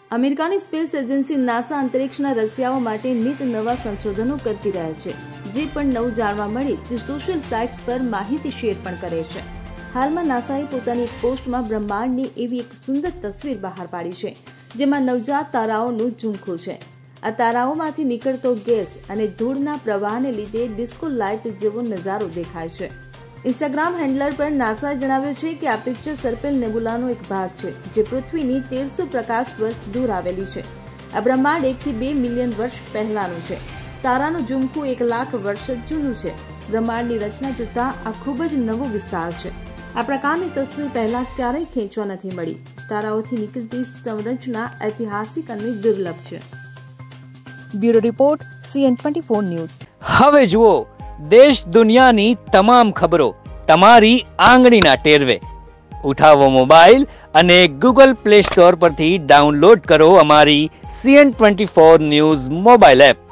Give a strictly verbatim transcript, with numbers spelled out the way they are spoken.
અમેરિકાની space agency NASA અંતરિક્ષના રસિયાઓ માટે નિત નવા સંશોધનો કરતી રહે છે. જે પણ નવું જાણવા મળે તે સોશિયલ સાઇટ્સ પર માહિતી શેર પણ કરે છે. હાલમાં નાસાએ પોતાની એક પોસ્ટમાં બ્રહ્માંડની એવી એક સુંદર તસવીર બહાર પાડી છે જેમાં નવજાત તારાઓનું ઝુમખું છે. આ તારાઓમાંથી નીકળતો ગેસ અને ધૂળના પ્રવાહને લીધે ડિસ્કો લાઇટ જેવો નજારો દેખાય છે. ઇન્સ્ટાગ્રામ હેન્ડલર પર નાસાએ જણાવ્યું છે કે આ પિક્ચર સર્પેલ નેબુલાનો એક ભાગ છે જે પૃથ્વીની તેરસો પ્રકાશ વર્ષ દૂર આવેલી છે. આ બ્રહ્માંડ એક થી બે મિલિયન વર્ષ પહેલાનું છે. તારાનું ઝુમખું એક લાખ વર્ષ જૂનું છે. બ્રહ્માંડની રચના જોતા આ ખૂબ જ નવો વિસ્તાર છે. આ પ્રકારની તસવીર પહેલા ક્યારેય ખેંચવા નથી મળી. તારાઓથી નીકળતી સંરચના ઐતિહાસિક અને દુર્લભ છે. Bureau report CN twenty four news. હવે જુઓ દેશ દુનિયાની તમામ ખબરો તમારી આંગળીના ટેરવે. ઉઠાવો મોબાઈલ અને ગૂગલ પ્લે સ્ટોર પરથી ડાઉનલોડ કરો અમારી CN twenty four news mobile app.